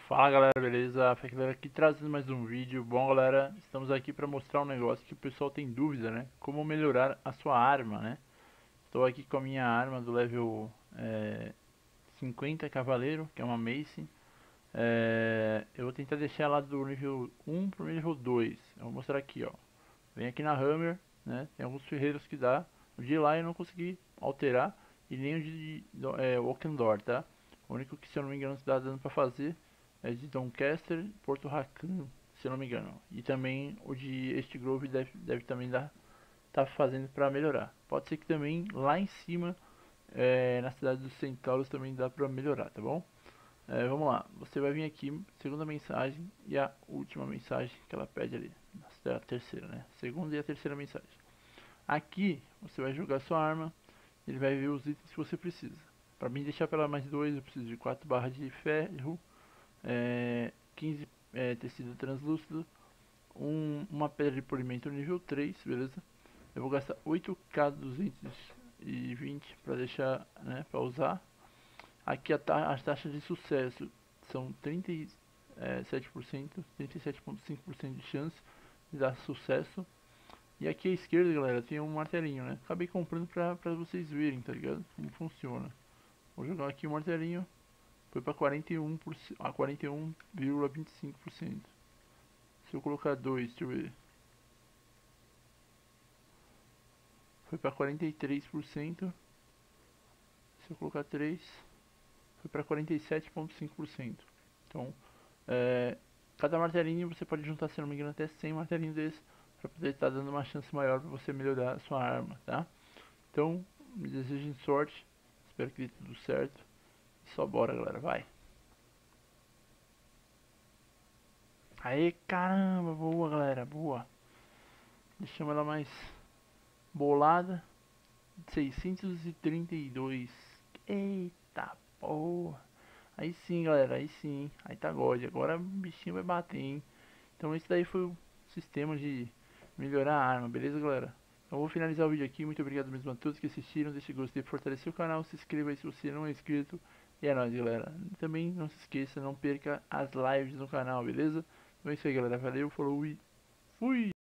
Fala galera, beleza? Galera aqui trazendo mais um vídeo. Bom galera, estamos aqui para mostrar um negócio que o pessoal tem dúvida, né? Como melhorar a sua arma, né? Estou aqui com a minha arma do level 50 Cavaleiro, que é uma Mace. Eu vou tentar deixar ela do nível 1 pro nível 2. Eu vou mostrar aqui, ó. Vem aqui na Hammer, né? Tem alguns ferreiros que dá. O de lá eu não consegui alterar. E nem o de Oakendor, tá? O único que, se eu não me engano, dá dando pra fazer é de Doncaster, Porto Racan, se eu não me engano. E também o de East Grove deve também dar, tá fazendo pra melhorar. Pode ser que também lá em cima, na cidade dos Centauros, também dá pra melhorar, tá bom? Vamos lá, você vai vir aqui, segunda mensagem e a última mensagem que ela pede ali. A terceira, né? Segunda e a terceira mensagem. Aqui você vai jogar sua arma, ele vai ver os itens que você precisa. Para mim deixar pela mais 2, eu preciso de 4 barras de ferro, 15 tecido translúcido, uma pedra de polimento nível 3, beleza? Eu vou gastar 8k220 para deixar, né, para usar. Aqui as taxas de sucesso são 37%, 37,5% de chance de dar sucesso. E aqui à esquerda, galera, tem um martelinho, né? Acabei comprando pra vocês verem, tá ligado? Como funciona. Vou jogar aqui o martelinho. Foi pra 41%, a 41,25%. Se eu colocar 2, deixa eu ver. Foi pra 43%. Se eu colocar 3, foi pra 47,5%. Então, cada martelinho você pode juntar, se não me engano, até 100 martelinhos desses para poder estar dando uma chance maior para você melhorar a sua arma, tá? Então, me desejem sorte, espero que dê tudo certo. Só bora, galera, vai. Aê, caramba, boa, galera, boa. Deixamos ela mais bolada. 632. Eita porra. Aí sim, galera, aí sim. Aí tá God. Agora o bichinho vai bater, hein. Então esse daí foi o sistema de melhorar a arma, beleza, galera? Então eu vou finalizar o vídeo aqui. Muito obrigado mesmo a todos que assistiram. Deixe o gostei para fortalecer o canal. Se inscreva aí se você não é inscrito. E é nóis, galera. Também não se esqueça, não perca as lives no canal, beleza? Então é isso aí, galera. Valeu, falou e fui!